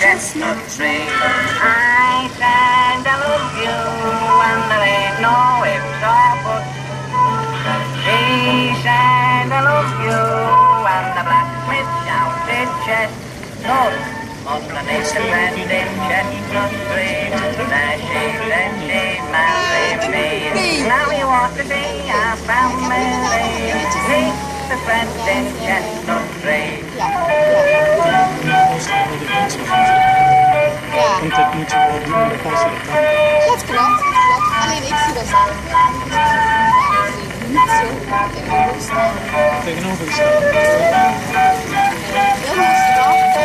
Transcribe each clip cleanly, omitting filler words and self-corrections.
chestnut tree. I said I love you, and there ain't no ifs or buts. She said I love you, and the blacksmith shouted chestnut. Must have made a friend in Chestnut Tree. There she said she'd marry me. Now you want to see our family. Meet the friend in Chestnut Tree. Komt het niet zo op de passie? Dat klopt. Alleen ik zie dat zo. Niet zo Tegenovergesteld. Heel straf.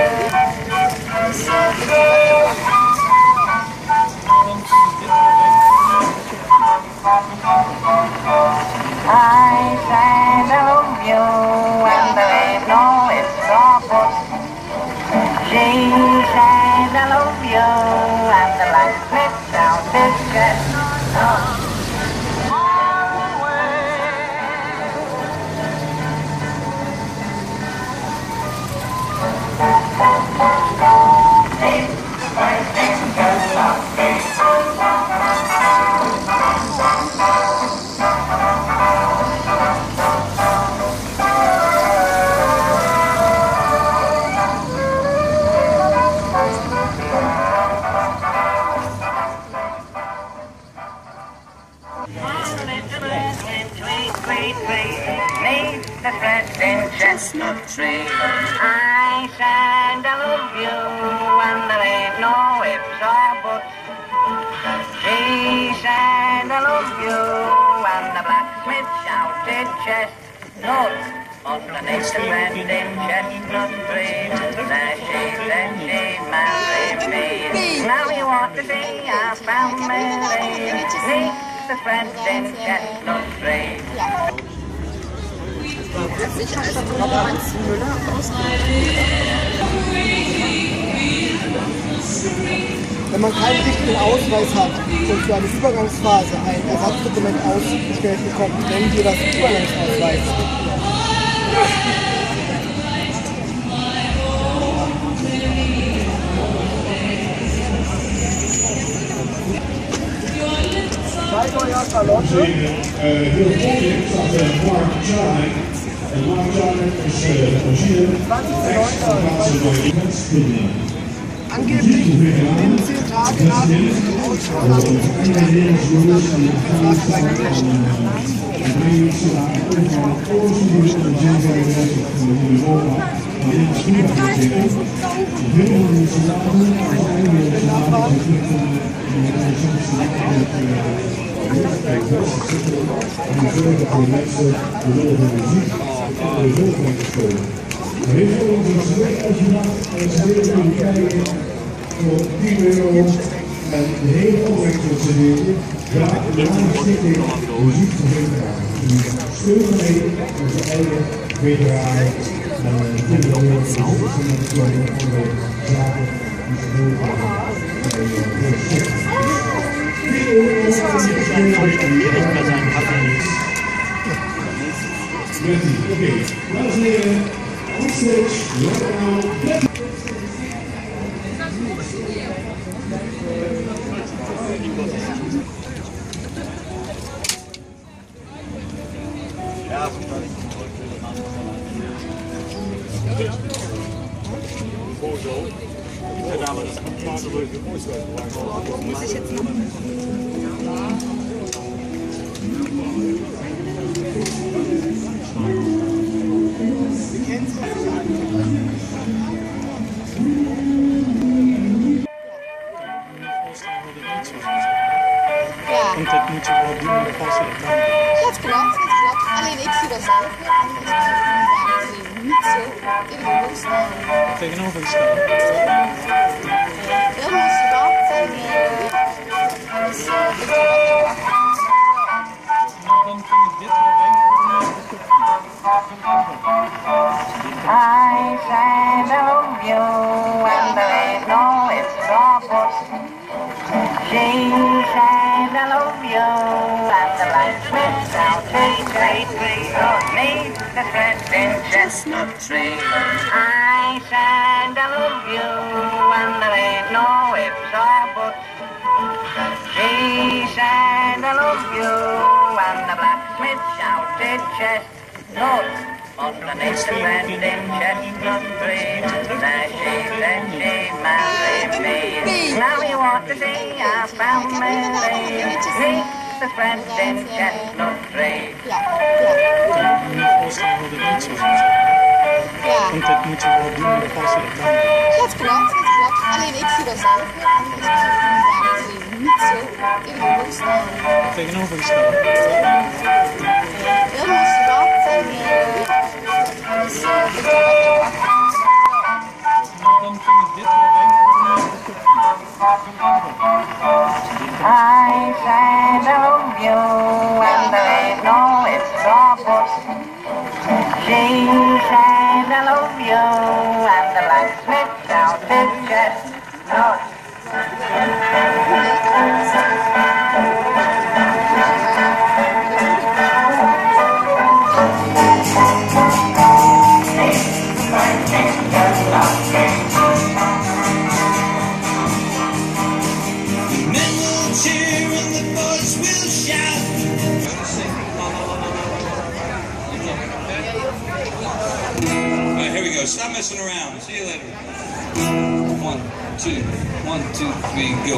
I said I love you, and there ain't no ifs or buts. She said I love you, and the blacksmith shouted chestnut. The friend in Chestnut Tree. I said I love you, and there ain't no ifs or buts. She said I love you, and the blacksmith shouted chestnut. Must have made the friend in Chestnut Tree. There she said she'd marry me. Now you want to see our family. Meet the friend in Chestnut Tree. Ich habe da drüben Hans Müller Wenn man keinen richtigen Ausweis hat und für eine Übergangsphase ein Ersatzdokument ausgestellt bekommt, nennen wir das Übergangsausweis. Bei neuer Charlotte. En Mark Jarman is voorzien Angeblich binnen 10 Tagen nach dem Ausstrahlung voor 10 euro en de hele opbrengst wordt serveren. Graag de stichting muziekverzekeraar. Steun mee onze eigen veteranen en kinderen die andere zaken die ze heel graag Oké, dames en heren, onstage, lokaal. Muss ich jetzt noch? Komt het niet zo op de passie? Dat klopt. Alleen ik zie dat zelf niet zo Tegenovergesteld. Heel straf. Dan vind ik dit wel I said I love you, and there ain't no ifs or buts. She said I love you, and the blacksmith shouted chestnut. Meet the friend in Chestnut Tree. I said I love you, blacksmith chestnut. Underneath the branding chestnut tree, there she married me. Now you want to see our family, meet the branding chestnut tree. Ja, ja. Ik kan me niet voorstellen hoe dat niet zo is. Ja, Want dat moet je wel doen, maar vast het dan. dat klopt, dat klopt. Alleen ik zie dat zelf weer anders. Ja, dat zie je niet zo tegenovergesteld. Tegenovergesteld. Helemaal zwart en dus ik heb Dan vind ik dit wel beter. I said I love you, and there ain't no ifs or buts. She said I love you, and the blacksmith shouted chestnut. Men will cheer and the boys will shout. Alright, here we go. Stop messing around. See you later. 1, 2, 1, 2, 3, go.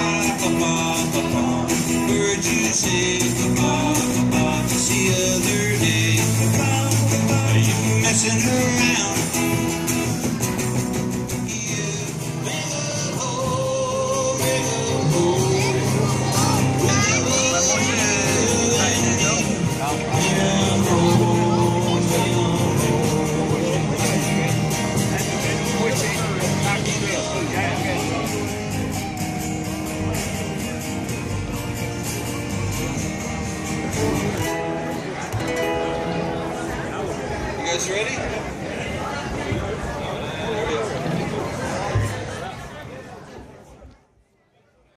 Where'd you say the other day? Are you messing around? You guys ready?